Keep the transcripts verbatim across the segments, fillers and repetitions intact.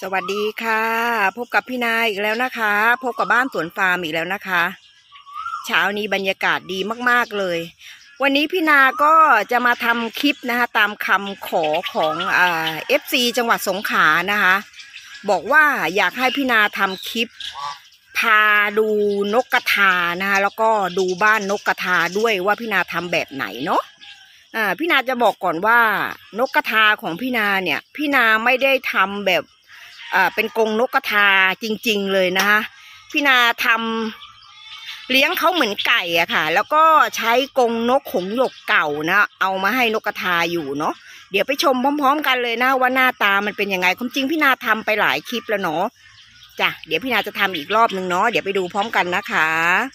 สวัสดีค่ะพบกับพี่นายอีกแล้วนะคะพบกับบ้านสวนฟาร์มอีกแล้วนะคะเช้านี้บรรยากาศดีมากๆเลยวันนี้พี่นาก็จะมาทำคลิปนะคะตามคำขอของอ่าเอฟซีจังหวัดสงขลานะคะบอกว่าอยากให้พี่นาทำคลิปพาดูนกกระทานะคะแล้วก็ดูบ้านนกกระทาด้วยว่าพี่นาทำแบบไหนเนาะอ่าพี่นาจะบอกก่อนว่านกกระทาของพี่นาเนี่ยพี่นาไม่ได้ทำแบบอ่าเป็นกรงนกกระทาจริงๆเลยนะคะพี่นาทำเลี้ยงเขาเหมือนไก่อะค่ะแล้วก็ใช้กรงนกหงส์หยกเก่านะเอามาให้นกกระทาอยู่เนาะเดี๋ยวไปชมพร้อมๆกันเลยนะว่าหน้าตามันเป็นยังไงความจริงพี่นาทำไปหลายคลิปแล้วเนาะจ้ะเดี๋ยวพี่นาจะทำอีกรอบนึงเนาะเดี๋ยวไปดูพร้อมกันนะคะ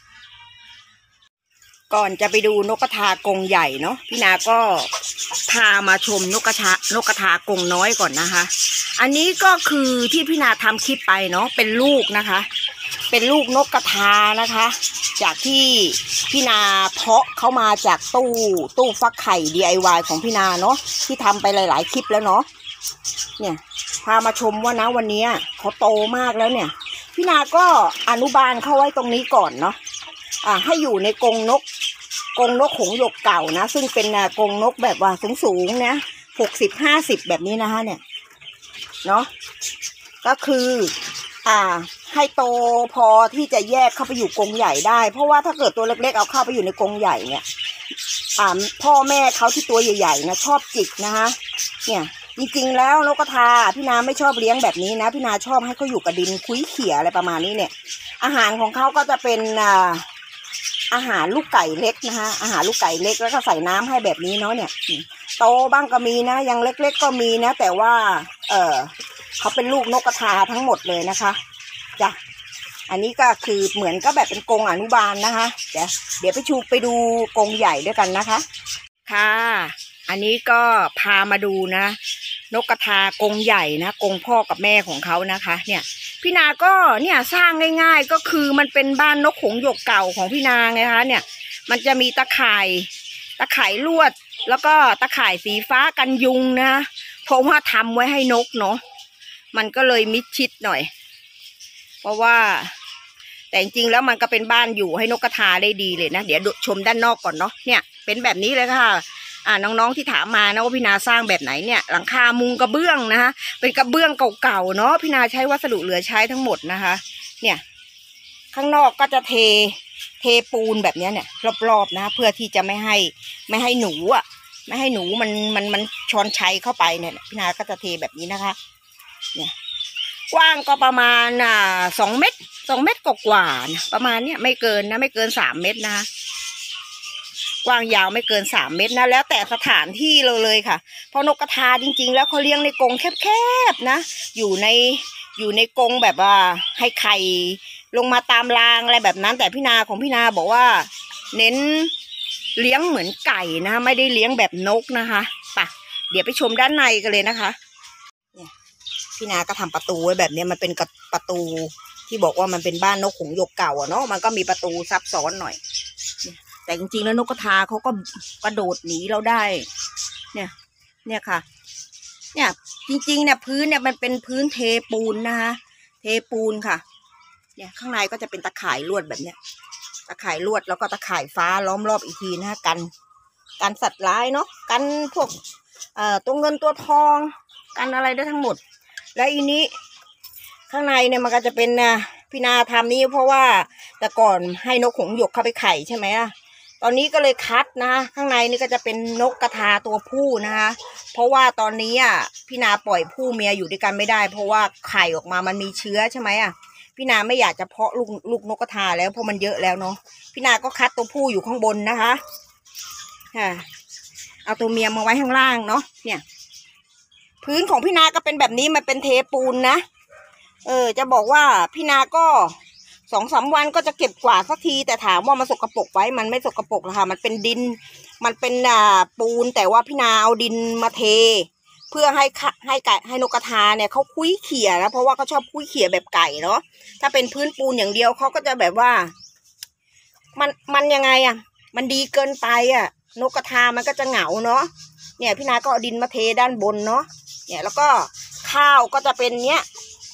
ก่อนจะไปดูนกกระทากรงใหญ่เนาะพี่นาก็พามาชมนกกระทานกกระทากรงน้อยก่อนนะคะอันนี้ก็คือที่พี่นาทำคลิปไปเนาะเป็นลูกนะคะเป็นลูกนกกระทานะคะจากที่พี่นาเพาะเขามาจากตู้ตู้ฟักไข่ ดี ไอ วาย ของพี่นาเนาะที่ทำไปหลายๆคลิปแล้วเนาะเนี่ยพามาชมว่านะวันนี้เขาโตมากแล้วเนี่ยพี่นาก็อนุบาลเข้าไว้ตรงนี้ก่อนเนาะอ่าให้อยู่ในกรงนกกรงนกหงส์หยกเก่านะซึ่งเป็นกรงนกแบบว่าสูงๆนะหกสิบห้าสิบแบบนี้นะคะเนี่ยเนาะก็คืออ่าให้โตพอที่จะแยกเข้าไปอยู่กรงใหญ่ได้เพราะว่าถ้าเกิดตัวเล็กๆเอาเข้าไปอยู่ในกรงใหญ่เนี่ยอ่าพ่อแม่เขาที่ตัวใหญ่ๆนะชอบจิกนะคะเนี่ยจริงๆแล้วนกกระทาพี่นาไม่ชอบเลี้ยงแบบนี้นะพี่นาชอบให้เขาอยู่กับดินคุ้ยเขี่ยอะไรประมาณนี้เนี่ยอาหารของเขาก็จะเป็นอ่าอาหารลูกไก่เล็กนะคะอาหารลูกไก่เล็กแล้วก็ใส่น้ำให้แบบนี้เนาะเนี่ยโตบ้างก็มีนะยังเล็กๆก็มีนะแต่ว่าเออเขาเป็นลูกนกกระทาทั้งหมดเลยนะคะจ้ะอันนี้ก็คือเหมือนก็แบบเป็นกรงอนุบาลนะคะเดี๋ยวเดี๋ยวไปชูไปดูกรงใหญ่ด้วยกันนะคะค่ะอันนี้ก็พามาดูนะนกกระทากรงใหญ่นะกรงพ่อกับแม่ของเขานะคะเนี่ยพี่นาก็เนี่ยสร้างง่ายๆก็คือมันเป็นบ้านนกหงส์หยกเก่าของพี่นาไงคะเนี่ยมันจะมีตะข่ายตะข่ายลวดแล้วก็ตะข่ายสีฟ้ากันยุงนะเพราะว่าทำไว้ให้นกเนาะมันก็เลยมิดชิดหน่อยเพราะว่าแต่จริงๆแล้วมันก็เป็นบ้านอยู่ให้นกกระทาได้ดีเลยนะเดี๋ยวชมด้านนอกก่อนเนาะเนี่ยเป็นแบบนี้เลยค่ะอ่าน้องๆที่ถามมานะว่าพี่นาสร้างแบบไหนเนี่ยหลังคามุงกระเบื้องนะคะเป็นกระเบื้องเก่าๆเนาะพี่นาใช้วัสดุเหลือใช้ทั้งหมดนะคะเนี่ยข้างนอกก็จะเทเทปูนแบบนี้เนี่ยรอบๆนะเพื่อที่จะไม่ให้ไม่ให้หนูอ่ะไม่ให้หนูมันมันมันชอนชัยเข้าไปเนี่ยพี่นาก็จะเทแบบนี้นะคะเนี่ยกว้างก็ประมาณอ่าสองเมตรสองเมตรกว่าๆประมาณเนี้ยไม่เกินนะไม่เกินสามเมตรนะคะกว้างยาวไม่เกินสามเมตรนะแล้วแต่สถานที่เราเลยค่ะเพราะนกกระทาจริงๆแล้วเขาเลี้ยงในกรงแคบๆนะอยู่ในอยู่ในกรงแบบว่าให้ไข่ลงมาตามรางอะไรแบบนั้นแต่พี่นาของพี่นาบอกว่าเน้นเลี้ยงเหมือนไก่นะไม่ได้เลี้ยงแบบนกนะคะป่ะเดี๋ยวไปชมด้านในกันเลยนะคะเนี่ยพี่นาก็ทำประตูไว้แบบนี้มันเป็นประตูที่บอกว่ามันเป็นบ้านนกหงส์หยกเก่าอะเนาะมันก็มีประตูซับซ้อนหน่อยแต่จริงๆแล้วนกกระทาเขาก็กระโดดหนีเราได้เนี่ยเนี่ยค่ะเนี่ยจริงๆเนี่ยพื้นเนี่ยมันเป็นพื้นเทปูนนะคะเทปูนค่ะเนี่ยข้างในก็จะเป็นตะข่ายลวดแบบเนี้ยตะข่ายลวดแล้วก็ตะข่ายฟ้าล้อมรอบอีกทีนะคะกันกันสัตว์ร้ายเนาะกันพวกเอ่อตัวเงินตัวทองกันอะไรได้ทั้งหมดแล้วอีนี้ข้างในเนี่ยมันก็จะเป็นนะพี่นาทำนี้เพราะว่าแต่ก่อนให้นกหงส์หยกเข้าไปไข่ใช่ไหมอะตอนนี้ก็เลยคัดนะข้างในนี่ก็จะเป็นนกกระทาตัวผู้นะคะเพราะว่าตอนนี้อ่ะพี่นาปล่อยผู้เมียอยู่ด้วยกันไม่ได้เพราะว่าไข่ออกมามันมีเชื้อใช่ไหมอ่ะพี่นาไม่อยากจะเพาะลูกลูกนกกระทาแล้วเพราะมันเยอะแล้วเนาะพี่นาก็คัดตัวผู้อยู่ข้างบนนะคะค่ะเอาตัวเมียมาไว้ข้างล่างเนาะเนี่ยพื้นของพี่นาก็เป็นแบบนี้มันเป็นเทปูนนะเออจะบอกว่าพี่นาก็สองสามวันก็จะเก็บกวาดสักทีแต่ถามว่ามันสกปรกไว้มันไม่สกปรกหรอกค่ะมันเป็นดินมันเป็นอ่าปูนแต่ว่าพี่นาเอาดินมาเทเพื่อให้ให้ไก่ให้นกกระทาเนี่ยเขาคุ้ยเขี่ยนะเพราะว่าเขาชอบคุ้ยเขี่ยแบบไก่เนาะถ้าเป็นพื้นปูนอย่างเดียวเขาก็จะแบบว่ามันมันยังไงอ่ะมันดีเกินไปอ่ะนกกระทามันก็จะเหงาเนาะเนี่ยพี่นาก็เอาดินมาเทด้านบนเนาะเนี่ยแล้วก็ข้าวก็จะเป็นเนี้ย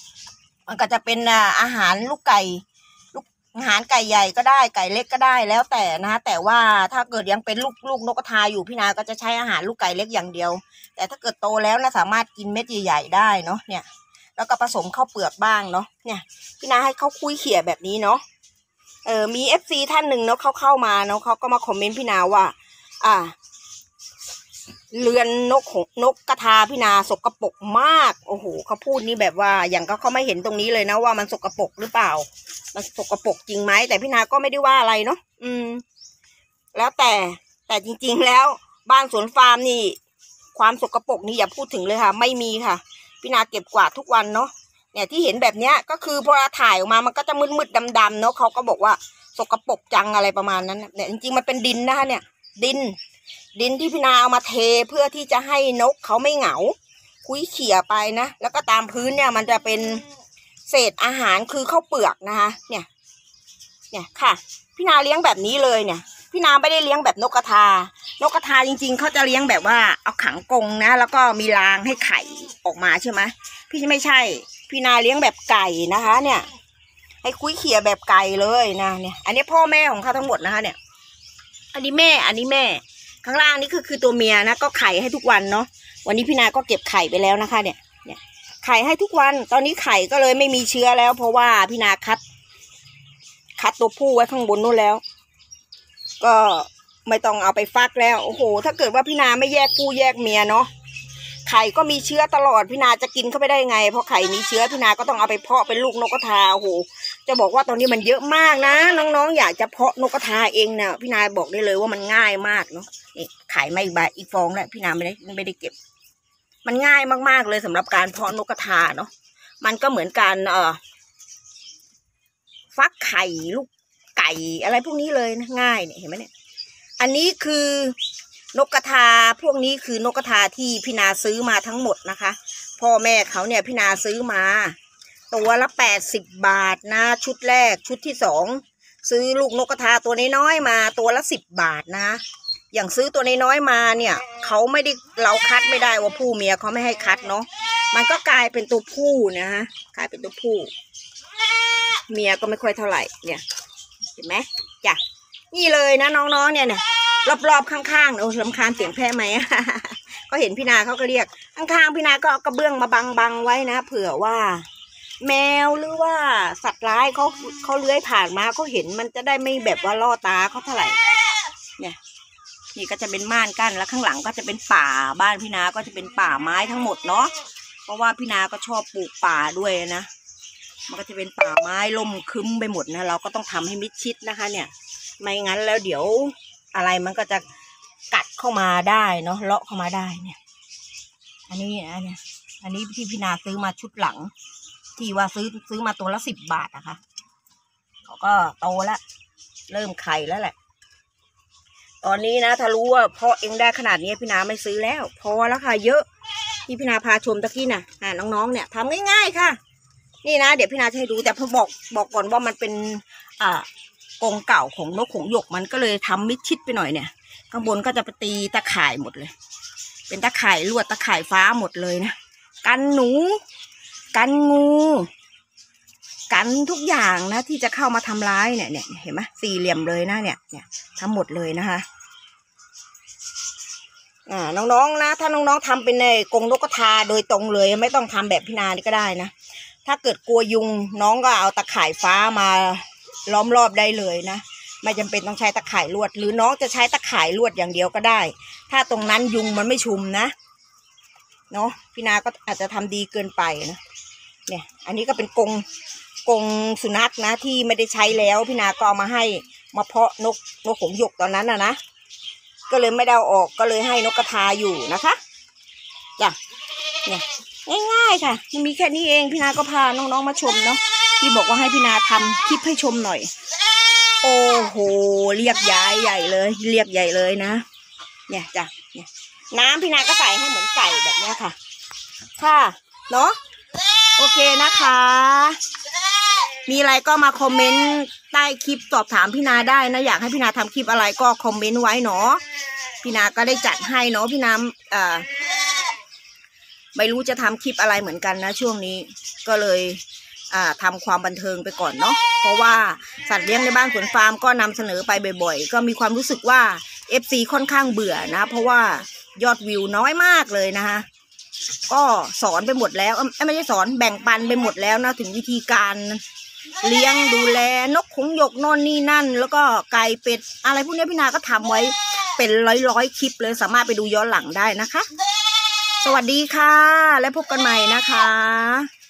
มันก็จะเป็นอาหารลูกไก่ลูกอาหารไก่ใหญ่ก็ได้ไก่เล็กก็ได้แล้วแต่นะแต่ว่าถ้าเกิดยังเป็นลูกลูกนกกระทาอยู่พี่นาก็จะใช้อาหารลูกไก่เล็กอย่างเดียวแต่ถ้าเกิดโตแล้วนะสามารถกินเม็ดใหญ่ๆได้เนาะเนี่ยแล้วก็ผสมข้าวเปลือกบ้างเนาะเนี่ยพี่นาให้เขาคุยเขี่ยแบบนี้เนาะเออมีเอฟซีท่านหนึ่งเนาะเขาเข้ามาเนาะเขาก็มาคอมเมนต์พี่นาว่าอ่าเรือนนกของนกกระทาพี่นาสกปรกมากโอ้โหเขาพูดนี่แบบว่าอย่างก็เขาไม่เห็นตรงนี้เลยนะว่ามันสกปรกหรือเปล่ามันสกปรกจริงไหมแต่พี่นาก็ไม่ได้ว่าอะไรเนาะอืมแล้วแต่แต่จริงๆแล้วบ้านสวนฟาร์มนี่ความสกปรกนี่อย่าพูดถึงเลยค่ะไม่มีค่ะพี่นาเก็บกวาดทุกวันเนาะเนี่ยที่เห็นแบบเนี้ยก็คือพอถ่ายออกมามันก็จะมืดๆดำๆเนาะเขาก็บอกว่าสกปรกจังอะไรประมาณนั้นเนี่ยจริงๆมันเป็นดินนะคะเนี่ยดินดินที่พี่นาเอามาเทเพื่อที่จะให้นกเขาไม่เหงาคุยเขี่ยไปนะแล้วก็ตามพื้นเนี่ยมันจะเป็นเศษอาหารคือข้าวเปลือกนะคะเนี่ยเนี่ยค่ะพี่นาเลี้ยงแบบนี้เลยเนี่ยพี่นาไม่ได้เลี้ยงแบบนกกระทานกกระทาจริงๆเขาจะเลี้ยงแบบว่าเอาขังกรงนะแล้วก็มีรางให้ไข่ออกมาใช่ไหมพี่ไม่ใช่พี่นาเลี้ยงแบบไก่นะคะเนี่ยให้คุยเขี่ยแบบไก่เลยนะเนี่ยอันนี้พ่อแม่ของเขาทั้งหมดนะคะเนี่ยอันนี้แม่อันนี้แม่ข้างล่างนี่คือคือตัวเมียนะก็ไข่ให้ทุกวันเนาะวันนี้พี่นาก็เก็บไข่ไปแล้วนะคะเนี่ยเนี่ยไข่ให้ทุกวันตอนนี้ไข่ก็เลยไม่มีเชื้อแล้วเพราะว่าพี่นาคัดคัดตัวผู้ไว้ข้างบนนู่นแล้วก็ไม่ต้องเอาไปฟักแล้วโอ้โหถ้าเกิดว่าพี่นาไม่แยกผู้แยกเมียเนาะไข่ก็มีเชื้อตลอดพี่นาจะกินเข้าไปได้ไงเพราะไข่มีเชื้อพี่นาก็ต้องเอาไปเพาะเป็นลูกนกกระทาโอ้โหจะบอกว่าตอนนี้มันเยอะมากนะน้องๆอยากจะเพาะนกกระทาเองเนี่ยพี่นาบอกได้เลยว่ามันง่ายมากเนาะนี่ไข่ไม่อีกใบอีกฟองแล้วพี่นาไม่ได้ไม่ได้เก็บมันง่ายมากๆเลยสำหรับการเพาะนกกระทาเนาะมันก็เหมือนการเอ่อฟักไข่ลูกไก่อะไรพวกนี้เลยนะง่ายเนี่ยเห็นไหมเนี่ยอันนี้คือนกกระทาพวกนี้คือนกกระทาที่พี่นาซื้อมาทั้งหมดนะคะพ่อแม่เขาเนี่ยพี่นาซื้อมาตัวละแปดสิบบาทนะชุดแรกชุดที่สองซื้อลูกนกกระทาตัวน้อยๆมาตัวละสิบบาทนะอย่างซื้อตัวน้อยๆมาเนี่ยเขาไม่ได้เราคัดไม่ได้ว่าผู้เมียเขาไม่ให้คัดเนาะมันก็กลายเป็นตัวผู้นะฮะกลายเป็นตัวผู้เมียก็ไม่ค่อยเท่าไหร่เนี่ยเห็นไหมจ้ะนี่เลยนะน้องๆเนี่ยเนี่ยรอบๆข้างๆโอ้รำคาญเสียงแพะไหม ก็เห็นพี่นาเขาก็เรียกข้างๆพี่นาก็เอากระเบื้องมาบังๆไว้นะเผื่อว่าแมวหรือว่าสัตว์ร้ายเขาเขาเลื้อยผ่านมาเขาเห็นมันจะได้ไม่แบบว่าล่อตาเขาเท่าไหร่เนี่ยนี่ก็จะเป็นม่านกั้นแล้วข้างหลังก็จะเป็นป่าบ้านพี่นาก็จะเป็นป่าไม้ทั้งหมดเนาะเพราะว่าพี่นาก็ชอบปลูกป่าด้วยนะมันก็จะเป็นป่าไม้ร่มครึ้มไปหมดนะเราก็ต้องทำให้มิดชิดนะคะเนี่ยไม่งั้นแล้วเดี๋ยวอะไรมันก็จะกัดเข้ามาได้เนาะเลาะเข้ามาได้เนี่ยอันนี้อันนี้อันนี้ที่พี่นาซื้อมาชุดหลังที่ว่าซื้อซื้อมาตัวละสิบบาทนะคะเขาก็โตแล้วเริ่มไข่แล้วแหละตอนนี้นะถ้ารู้ว่าเพาะเองได้ขนาดนี้พี่นาไม่ซื้อแล้วพอแล้วค่ะเยอะที่พี่นาพาชมตะกี้น่ะอ่าน้องๆเนี่ยทำง่ายๆค่ะนี่นะเดี๋ยวพี่นาจะให้ดูแต่พอบอกบอกก่อนว่ามันเป็นอ่ากรงเก่าของนกหงส์หยกมันก็เลยทำมิดชิดไปหน่อยเนี่ยข้างบนก็จะไปตีตะข่ายหมดเลยเป็นตะข่ายลวดตะข่ายฟ้าหมดเลยนะกันหนูกันงูกันทุกอย่างนะที่จะเข้ามาทำร้ายเนี่ยเนี่ยเห็นไหมสี่เหลี่ยมเลยนะเนี่ยเนี่ยทั้งหมดเลยนะคะอ่าน้องๆนะถ้าน้องๆทำเป็นในกรงนกกระทาโดยตรงเลยไม่ต้องทำแบบพี่นานี่ก็ได้นะถ้าเกิดกลัวยุงน้องก็เอาตะข่ายฟ้ามาล้อมรอบได้เลยนะไม่จำเป็นต้องใช้ตะข่ายลวดหรือน้องจะใช้ตะข่ายลวดอย่างเดียวก็ได้ถ้าตรงนั้นยุงมันไม่ชุมนะเนาะพี่นาก็อาจจะทำดีเกินไปนะเนี่ยอันนี้ก็เป็นกรงกรงสุนัขนะที่ไม่ได้ใช้แล้วพี่นาก็เอามาให้มาเพาะนกนกหงส์หยกตอนนั้นนะนะก็เลยไม่ได้เอาออกก็เลยให้นกกระทาอยู่นะคะจ้ะเนี่ยง่ายๆค่ะมันมีแค่นี้เองพี่นาก็พาน้องๆมาชมเนาะที่บอกว่าให้พี่นาทำคลิปให้ชมหน่อยโอ้โหเรียกย้ายใหญ่เลยเรียกใหญ่เลยนะเนี่ยจ้ะเนี่ยน้ำพี่นาก็ใส่ให้เหมือนไก่แบบนี้ค่ะค่ะเนาะโอเคนะคะมีอะไรก็มาคอมเมนต์ใต้คลิปสอบถามพี่นาได้นะอยากให้พี่นาทำคลิปอะไรก็คอมเมนต์ไว้เนาะพี่นาก็ได้จัดให้เนาะพี่นาเอ่อไม่รู้จะทำคลิปอะไรเหมือนกันนะช่วงนี้ก็เลยอ่าทำความบันเทิงไปก่อนเนาะเพราะว่าสัตว์เลี้ยงในบ้านสวนฟาร์มก็นำเสนอไปบ่อยๆก็มีความรู้สึกว่า เอฟ ซี ค่อนข้างเบื่อนะเพราะว่ายอดวิวน้อยมากเลยนะคะก็สอนไปหมดแล้วไม่ใช่สอนแบ่งปันไปหมดแล้วนะถึงวิธีการเลี้ยงดูแลนกขงหยกโน่นนี่นั่นแล้วก็ไก่เป็ดอะไรพวกนี้พี่นาก็ทำไว้เป็นร้อยๆคลิปเลยสามารถไปดูย้อนหลังได้นะคะสวัสดีค่ะและพบกันใหม่นะคะ